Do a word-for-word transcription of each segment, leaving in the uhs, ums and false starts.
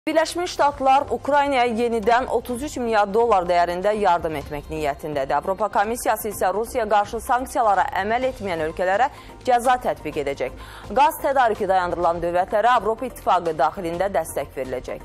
Birləşmiş Ştatlar Ukraynaya yenidən otuz üç milyar dollar dəyərində yardım etmək niyyətindədir. Avropa Komissiyası isə Rusiya qarşı sanksiyalara əməl etməyən ölkələrə cəza tətbiq edəcək. Qaz tədarükü dayandırılan dövlətlərə Avropa İttifaqı daxilində dəstək veriləcək.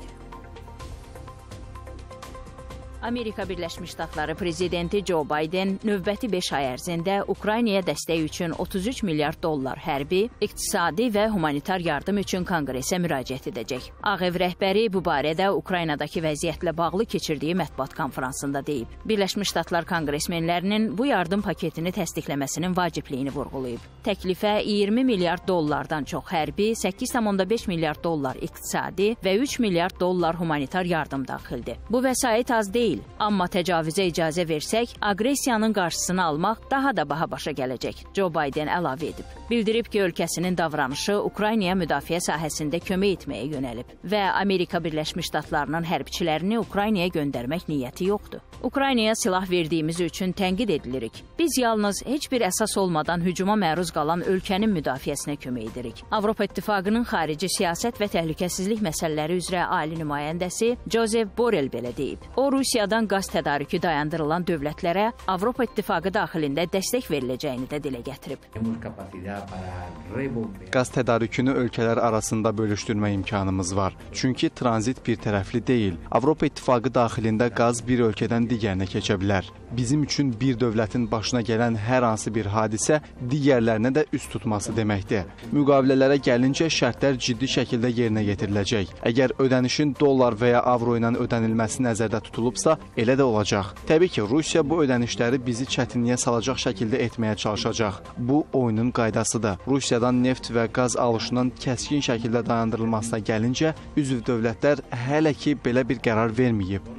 Amerika Birləşmiş Ştatları prezidenti Joe Biden növbəti beş ay ərzində Ukraynaya dəstək üçün otuz üç milyard dollar hərbi, iqtisadi və humanitar yardım üçün Konqresə müraciət edəcək. Ağ Ev rəhbəri bu barədə Ukraynadakı vəziyyətlə bağlı keçirdiyi mətbuat konfransında deyib. Birləşmiş Ştatlar konqresmenlərinin bu yardım paketini təsdiqləməsinin vacibliyini vurğulayıb. Təklifə iyirmi milyard dollardan çox hərbi, səkkiz tam onda beş milyard dollar iqtisadi və üç milyard dollar humanitar yardım daxildir. Bu vəsait az deyil. Amma təcavüzə icazə versək, aqressiyanın qarşısını almaq daha da baha başa gələcək, Joe Biden əlavə edib. Bildirib ki, ölkəsinin davranışı Ukraynaya müdafiə sahəsində kömək etməyə yönəlib və Amerika Birləşmiş Ştatlarının hərbçilərini Ukraynaya göndərmək niyyəti yoxdur. Ukraynaya silah verdiyimiz üçün tənqid edilirik. Biz yalnız heç bir əsas olmadan hücuma məruz qalan ölkənin müdafiəsinə kömək edirik. Avropa İttifaqının xarici siyasət və təhlükəsizlik məsələləri üzrə ali nümayəndəsi Joseph Borrell belə deyib. O, Rusiyadan qaz tədarükü dayandırılan dövlətlərə Avropa İttifaqı daxilində dəstək veriləcəyini də dilə gətirib. Qaz tədarükünü ölkələr arasında bölüşdürmə imkanımız var. Çünki tranzit bir tərəfli deyil. Avropa İttifaqı daxilində qaz bir ölkədən digərinə keçə bilər. Bizim üçün bir dövlətin başına gələn hər hansı bir hadisə digərlərinə də üst tutması deməkdir. Müqavilələrə gəlincə şərtlər ciddi şəkildə yerinə yetiriləcək. Əgər ödənişin dollar və ya avro ilə ödənilməsi nəzərdə tutulubsa, elə də olacaq. Təbii ki, Rusiya bu ödənişləri bizi çətinliyə salacaq şəkildə etməyə çalışacaq. Bu oyunun qaydasıdır. Rusiyadan neft və qaz alışının kəskin şəkildə dayandırılmasına gəlincə, üzv dövlətlər hələ ki belə bir qərar verməyib.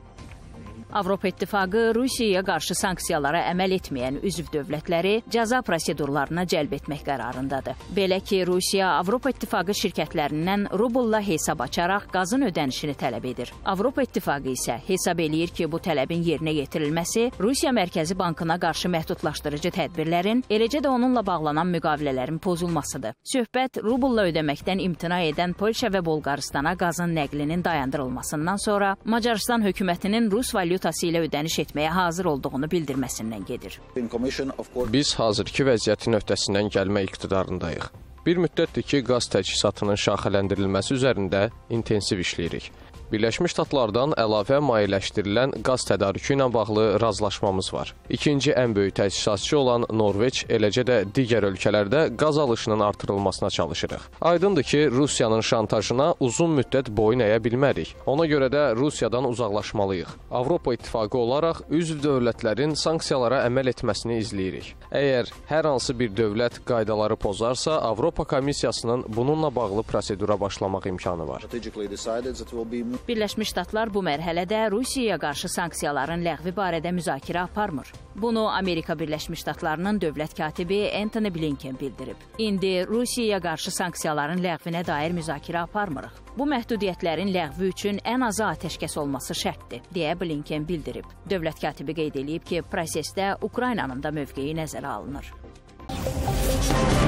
Avropa İttifaqı Rusiyaya qarşı sanksiyalara əməl etməyən üzv dövlətləri cəza prosedurlarına cəlb etmək qərarındadır. Belə ki, Rusiya Avropa İttifaqı şirkətlərindən rubulla hesab açaraq qazın ödənişini tələb edir. Avropa İttifaqı isə hesab eləyir ki, bu tələbin yerinə yetirilməsi Rusiya Mərkəzi Bankına qarşı məhdudlaşdırıcı tədbirlərin, eləcə də onunla bağlanan müqavilələrin pozulmasıdır. Söhbət rubulla ödəməkdən imtina edən Polşa və Bolqaristana qazın nəqlinin dayandırılmasından sonra Macarıstan hökumətinin Rus valyutası ilə ödəniş etməyə hazır olduğunu bildirməsindən gedir. Biz hazırki vəziyyətin öhdəsindən gəlmə iqtidarındayıq. Bir müddətdir ki, qaz təchizatının şaxələndirilməsi üzərində intensiv işləyirik. Birləşmiş Ştatlardan əlavə mayeləşdirilən qaz tədarükü ilə bağlı razılaşmamız var. İkinci ən böyük təchizatçı olan Norveç, eləcə də digər ölkələrdə qaz alışının artırılmasına çalışırıq. Aydındır ki, Rusiyanın şantajına uzun müddət boyun əyə bilmərik. Ona görə də Rusiyadan uzaqlaşmalıyıq. Avropa İttifaqı olaraq üzv dövlətlərin sanksiyalara əməl etməsini izləyirik. Əgər hər hansı bir dövlət qaydaları pozarsa, Avropa Komissiyasının bununla bağlı prosedura başlamaq imkanı var. Birləşmiş Ştatlar bu mərhələdə Rusiyaya qarşı sanksiyaların ləğvi barədə müzakirə aparmır. Bunu Amerika Birləşmiş Ştatlarının dövlət katibi Antony Blinken bildirib. İndi Rusiyaya qarşı sanksiyaların ləğvinə dair müzakirə aparmırıq. Bu məhdudiyyətlərin ləğvi üçün ən azı atəşkəs olması şərtdir, deyə Blinken bildirib. Dövlət katibi qeyd edib ki, prosesdə Ukraynanın da mövqeyi nəzərə alınır.